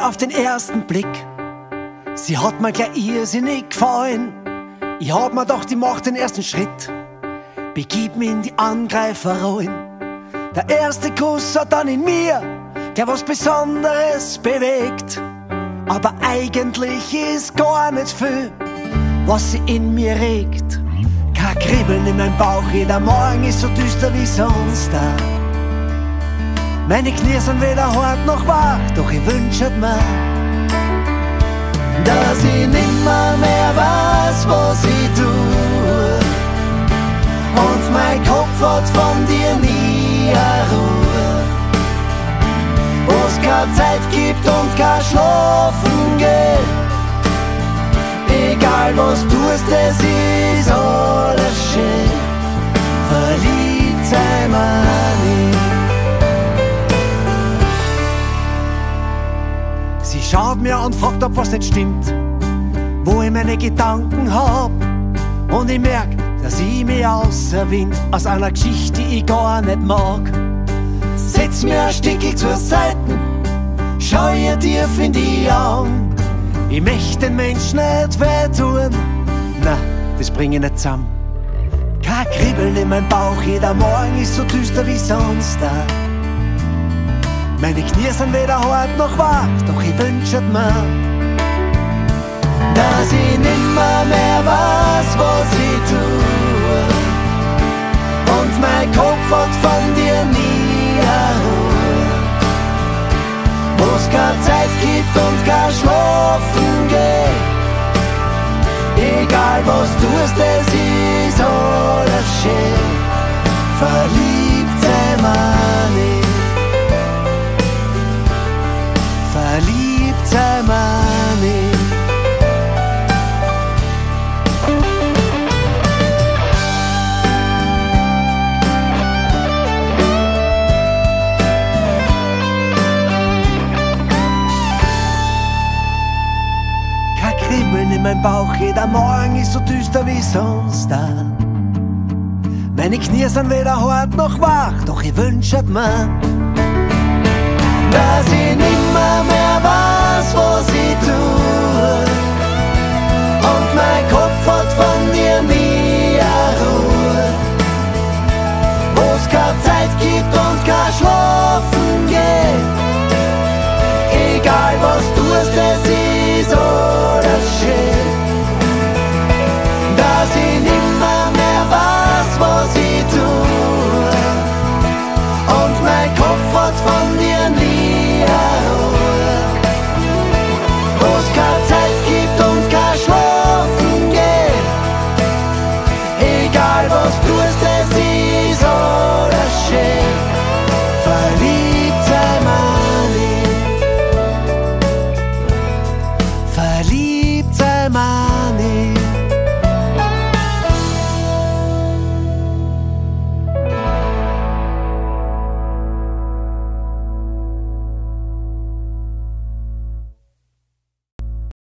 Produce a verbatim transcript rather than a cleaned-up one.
auf den ersten Blick. Sie hat mir gleich irrsinnig gefallen. Ich hab mir gedacht, ich mach den ersten Schritt, begib mich in die Angreiferrollen. Der erste Kuss hat dann in mir gleich was Besonderes bewegt. Aber eigentlich ist gar nicht viel, was sie in mir regt. Kein Kribbeln in meinem Bauch, jeder Morgen ist so düster wie sonst da. Meine Knie sind weder hart noch wach, doch ich wünschet mir, dass ich nimmer mehr weiß, was ich tu. Und mein Kopf hat von dir nie eine Ruhe, wo's keine Zeit gibt und kein Schlafen geht. Egal was tust, es ist alles schön. Verliebt sei mir nicht. Sie schaut mir an und fragt, ob was nicht stimmt, wo ich meine Gedanken hab. Und ich merk, dass ich mich außer Wind aus einer Geschichte, die ich gar nicht mag. Setz mir ein Stickel zur Seite, schau ihr tief in die Augen. Ich möchte den Menschen nicht wehtun, na, das bring ich nicht zusammen. Kein Kribbeln in meinem Bauch, jeder Morgen ist so düster wie sonst da. Meine Knie sind weder hart noch wach, doch ich wünschet mir, dass ich nimmer mehr weiß, was ich tu. Und mein Kopf hat von dir nie eine Ruhe, wo's keine Zeit gibt und kein Schlafen geht. Egal was tust, es ist alles schön. Verliebt sei mir nicht. Verliebt sei mir nicht. Kein Kribbeln in meinem Bauch, jeder Morgen ist so düster wie sonst da. Meine Knie sind weder hart noch wach, doch ich wünschet mir, dass ich nimmer mehr weiß, was ich tu. Und mein Kopf hat von dir nie eine Ruhe, wo's keine Zeit gibt und kein Schlafen geht. Egal was tust, es ist alles schön. Dass ich nimmer mehr weiß, was ich tu. Und mein Kopf hat von dir nie